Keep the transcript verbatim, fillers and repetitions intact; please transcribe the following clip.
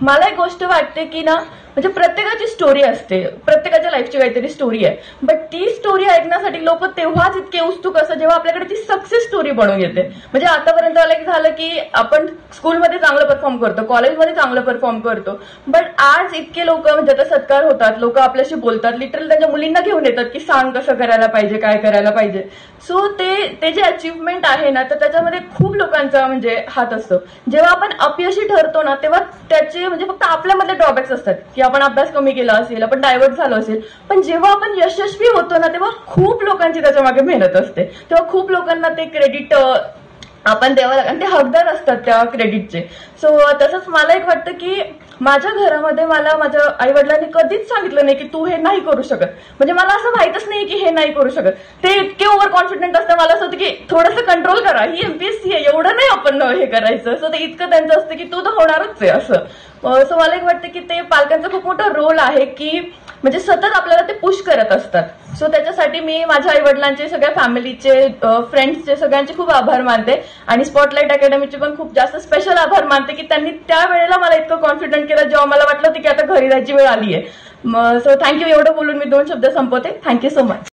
मला एक गोष्ट वाटते की ना, म्हणजे प्रत्येकाची स्टोरी असते, प्रत्येकाच्या लाईफची काहीतरी स्टोरी आहे, बट ती स्टोरी ऐकण्यासाठी लोक तेव्हाच इतके उत्सुक असतात जेव्हा आपल्याकडे ती सक्सेस स्टोरी बनवून येते. म्हणजे आतापर्यंत एक झालं की आपण स्कूलमध्ये चांगलं परफॉर्म करतो, कॉलेजमध्ये चांगलं परफॉर्म करतो, बट आज इतके लोक म्हणजे आता सत्कार होतात, लोक आपल्याशी बोलतात, लिटरली त्यांच्या मुलींना घेऊन येतात की सांग कसं करायला पाहिजे, काय करायला पाहिजे. सो ते ते जे अचिव्हमेंट आहे ना, तर त्याच्यामध्ये खूप लोकांचा म्हणजे हात असतो. जेव्हा आपण अपयशी ठरतो ना, तेव्हा त्याचे म्हणजे फक्त आपल्यामध्ये ड्रॉबॅक्स असतात की आपण अभ्यास कमी केला असेल, आपण डायव्हर्ट झालो असेल, पण जेव्हा आपण यशस्वी होतो ना, तेव्हा खूप लोकांची त्याच्या मागे मेहनत असते, तेव्हा खूप लोकांना ते क्रेडिट आपण द्यावं लागेल, आणि ते हकदार असतात त्या क्रेडिटचे. सो तसंच मला एक वाटतं की माझ्या घरामध्ये मला माझ्या आई वडिलांनी कधीच सांगितलं नाही की तू हे नाही करू शकत. म्हणजे मला असं माहितच नाही की हे नाही करू शकत. ते इतके ओव्हर कॉन्फिडंट असतं, मला असं होतं की थोडंसं कंट्रोल करा, ही एमपीएससी आहे, एवढं नाही आपण हे करायचं. सो ते इतकं त्यांचं असतं की तू तर होणारच आहे असं. सो मला एक वाटतं की ते पालकांचा खूप मोठा रोल आहे की म्हणजे सतत आपल्याला ते पुश करत असतात. सो त्याच्यासाठी मी माझ्या आई वडिलांचे, सगळ्या फॅमिलीचे, फ्रेंड्सचे, सगळ्यांचे खूप आभार मानते, आणि स्पॉटलाइट अकॅडमीचे पण खूप जास्त स्पेशल आभार मानते की त्यांनी त्या वेळेला मला इतकं कॉन्फिडंट केलं जेव्हा मला वाटलं होतं की आता घरी जायची वेळ आली आहे. So thank you. एवढं बोलून मी दोन शब्द संपवते. Thank you so much.